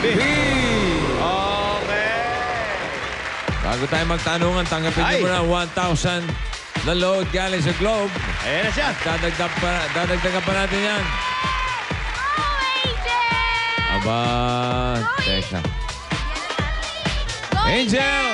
B. Okay. Bago tayo magtanungan, tanggapin niyo Ay. muna ang 1,000 na load galing sa Globe. Ayan na siya. Dadagdagan pa natin yan. Aba, teka. Angel!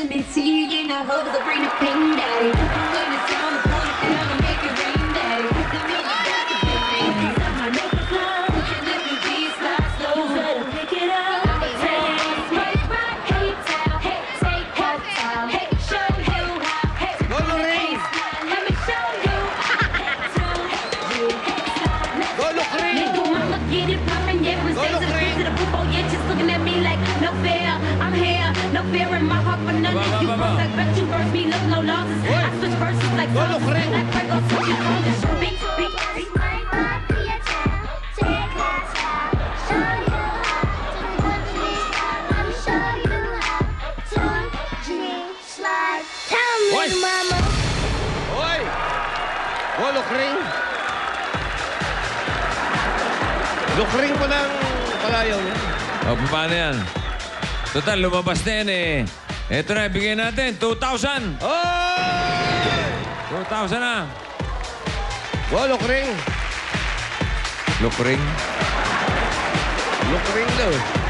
No fear in my heart for none of you first. Like bet you verse me, look no losses. I switch verses like songs. Like Franco switching on the show. Beat. Oy! Oh, lukring. Lukring po ng palayaw niya. O, paano yan? Total, lumabas na yan eh. Ito na, ibigay natin. 2,000! Oh! 2,000 na. Oh, lukring. Lukring. Lukring daw.